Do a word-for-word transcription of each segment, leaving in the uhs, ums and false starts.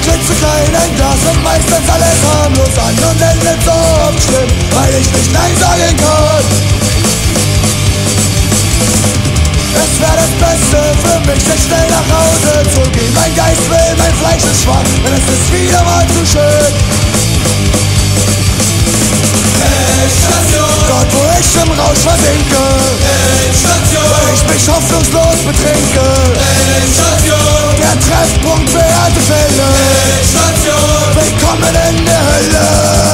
schütze keinen Glas und meistens alles harmlos an und endet so oft schlimm, weil ich nicht Nein sagen kann. Es wäre das Beste für mich, jetzt schnell nach Hause zu gehen. Mein Geist will, mein Fleisch ist schwach, denn es ist wieder mal zu schön. Endstation, Dort wo ich im Rausch versinke, Endstation, weil ich mich hoffnungslos betrinke. Endstation, Der Treffpunkt für Härtefälle, Endstation, willkommen in der Hölle.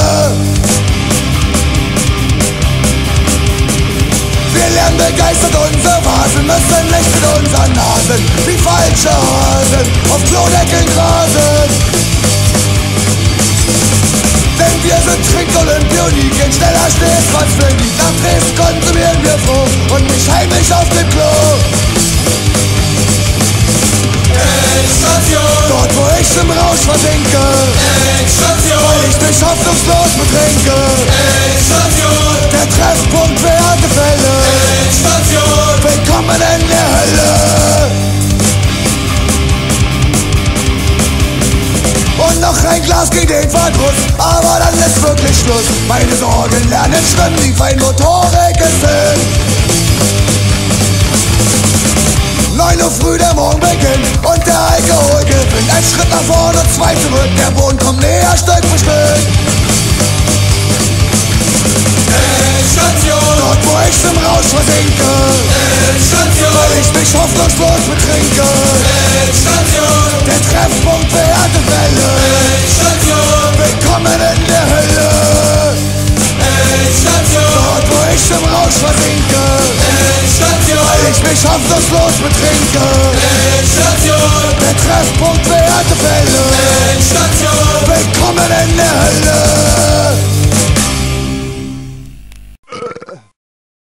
Wir lernen begeistert unsere Vasen, müssen nicht mit unseren Nasen wie falsche Hasen auf Klodeckeln grasen. Denn wir sind Trink-Olympionik, gehen schneller stets, was für die. Nach Dresden konsumieren wir froh und nicht heimlich auf dem Klo. Endstation, Dort wo ich im Rausch versinke, Endstation, weil ich mich hoffnungslos betrinke. Endstation, Der Treffpunkt für Härtefälle, Endstation, willkommen in der Hölle. Und noch ein Glas gegen den Verdruss, aber dann ist wirklich Schluss. Meine Sorgen lernen schwimmen, die Feinmotorik ist hin. Neun Uhr früh, der Morgen beginnt und der Alkohol gewinnt. Ein Schritt nach vorne und zwei zurück, der Boden kommt näher, Stück für Stück. Endstation, Dort wo ich im Rausch versinke, Endstation, weil ich mich hoffnungslos betrinke. Endstation, Der Treffpunkt für Härtefälle, Endstation, willkommen in der Hölle. Endstation, Dort wo ich im Rausch versinke, Endstation, weil ich mich hoffnungslos betrinke. Endstation, Der Treffpunkt für Härtefälle, Endstation, willkommen in der Hölle.